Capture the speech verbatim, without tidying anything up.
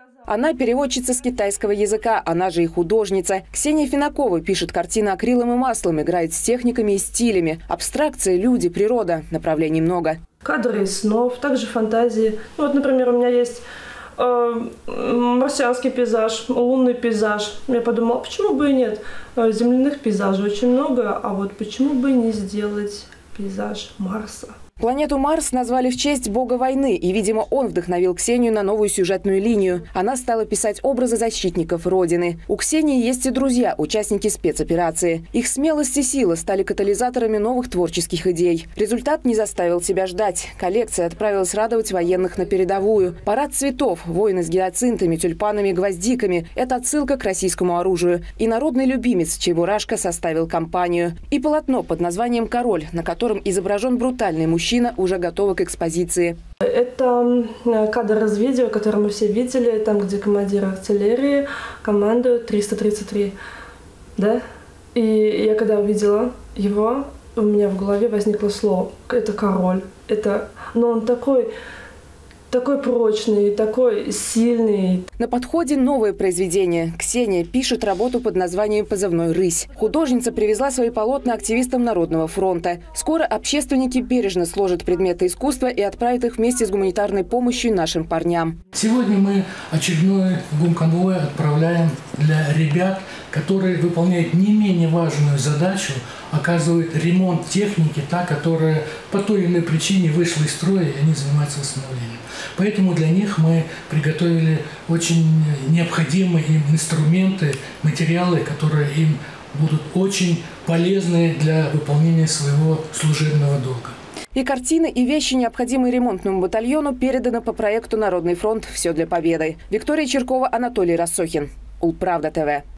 Она переводчица с китайского языка, она же и художница. Ксения Финакова пишет картины акрилом и маслом, играет с техниками и стилями. Абстракция, люди, природа. Направлений много. Кадры из снов, также фантазии. Вот, например, у меня есть э, марсианский пейзаж, лунный пейзаж. Я подумала, почему бы и нет? Земляных пейзажей очень много, а вот почему бы не сделать пейзаж Марса? Планету Марс назвали в честь бога войны, и, видимо, он вдохновил Ксению на новую сюжетную линию. Она стала писать образы защитников Родины. У Ксении есть и друзья, участники спецоперации. Их смелость и сила стали катализаторами новых творческих идей. Результат не заставил себя ждать. Коллекция отправилась радовать военных на передовую. Парад цветов, воины с гиацинтами, тюльпанами, гвоздиками – это отсылка к российскому оружию. И народный любимец Чебурашка составил компанию. И полотно под названием «Король», на котором изображен брутальный мужчина, уже готова к экспозиции. Это кадр из видео, который мы все видели, там, где командир артиллерии командует триста тридцать три. Да? И я когда увидела его, у меня в голове возникло слово. Это король. Это... Но он такой... Такой прочный, такой сильный. На подходе новое произведение. Ксения пишет работу под названием «Позывной рысь». Художница привезла свои полотна активистам Народного фронта. Скоро общественники бережно сложат предметы искусства и отправят их вместе с гуманитарной помощью нашим парням. Сегодня мы очередной гумконвой отправляем для ребят, которые выполняют не менее важную задачу, оказывают ремонт техники, та, которая по той или иной причине вышла из строя, и они занимаются восстановлением. Поэтому для них мы приготовили очень необходимые им инструменты, материалы, которые им будут очень полезны для выполнения своего служебного долга. И картины, и вещи, необходимые ремонтному батальону, переданы по проекту «Народный фронт. Все для победы». Виктория Черкова, Анатолий Рассохин. Улправда ТВ.